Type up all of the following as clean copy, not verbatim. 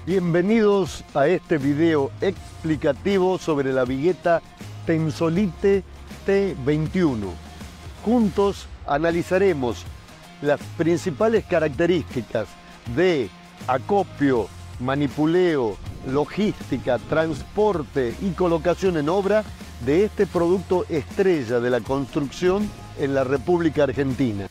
Bienvenidos a este video explicativo sobre la vigueta Tensolite T21. Juntos analizaremos las principales características de acopio, manipuleo, logística, transporte y colocación en obra de este producto estrella de la construcción en la República Argentina.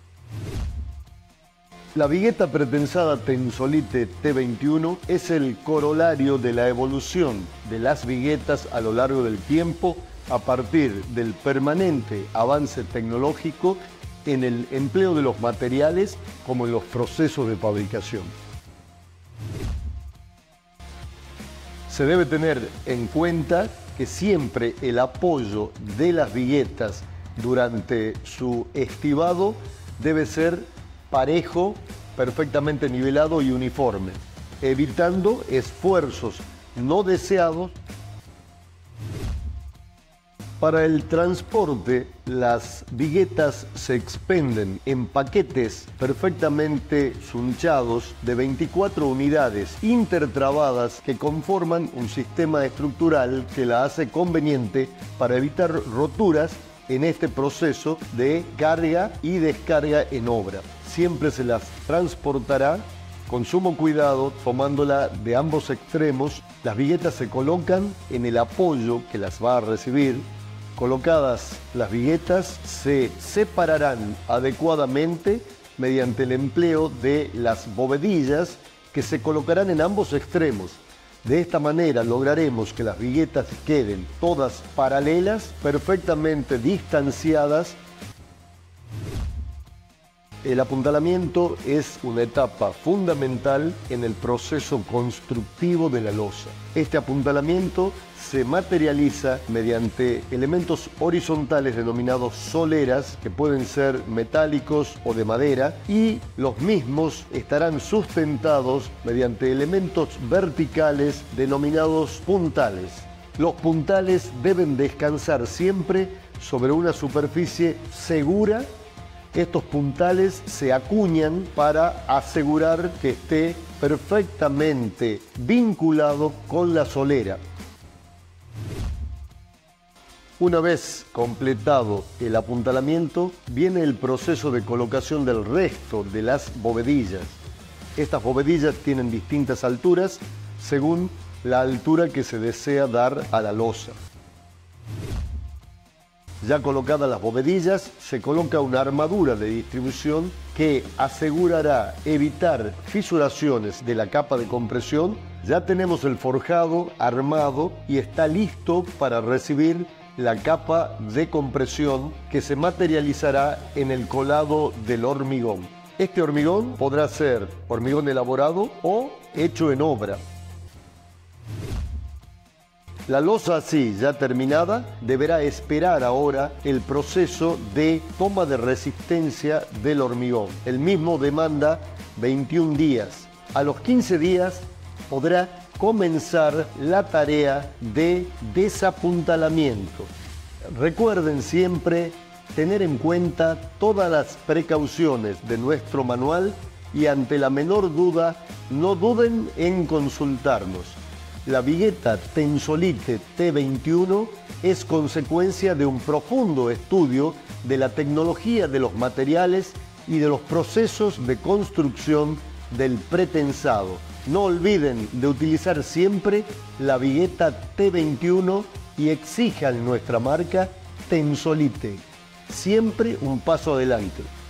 La vigueta pretensada Tensolite T21 es el corolario de la evolución de las viguetas a lo largo del tiempo a partir del permanente avance tecnológico en el empleo de los materiales como en los procesos de fabricación. Se debe tener en cuenta que siempre el apoyo de las viguetas durante su estibado debe ser parejo, perfectamente nivelado y uniforme, evitando esfuerzos no deseados. Para el transporte, las viguetas se expenden en paquetes perfectamente sunchados de 24 unidades intertrabadas que conforman un sistema estructural que la hace conveniente para evitar roturas en este proceso de carga y descarga en obra. Siempre se las transportará con sumo cuidado, tomándola de ambos extremos. Las viguetas se colocan en el apoyo que las va a recibir. Colocadas las viguetas, se separarán adecuadamente mediante el empleo de las bovedillas que se colocarán en ambos extremos. De esta manera lograremos que las viguetas queden todas paralelas, perfectamente distanciadas. El apuntalamiento es una etapa fundamental en el proceso constructivo de la losa. Este apuntalamiento se materializa mediante elementos horizontales denominados soleras, que pueden ser metálicos o de madera, y los mismos estarán sustentados mediante elementos verticales denominados puntales. Los puntales deben descansar siempre sobre una superficie segura. Estos puntales se acuñan para asegurar que esté perfectamente vinculado con la solera. Una vez completado el apuntalamiento, viene el proceso de colocación del resto de las bovedillas. Estas bovedillas tienen distintas alturas según la altura que se desea dar a la losa. Ya colocadas las bovedillas, se coloca una armadura de distribución que asegurará evitar fisuraciones de la capa de compresión. Ya tenemos el forjado armado y está listo para recibir la capa de compresión que se materializará en el colado del hormigón. Este hormigón podrá ser hormigón elaborado o hecho en obra. La losa así, ya terminada, deberá esperar ahora el proceso de toma de resistencia del hormigón. El mismo demanda 21 días. A los 15 días podrá comenzar la tarea de desapuntalamiento. Recuerden siempre tener en cuenta todas las precauciones de nuestro manual y ante la menor duda, no duden en consultarnos. La vigueta Tensolite T21 es consecuencia de un profundo estudio de la tecnología de los materiales y de los procesos de construcción del pretensado. No olviden de utilizar siempre la vigueta T21 y exijan nuestra marca Tensolite. Siempre un paso adelante.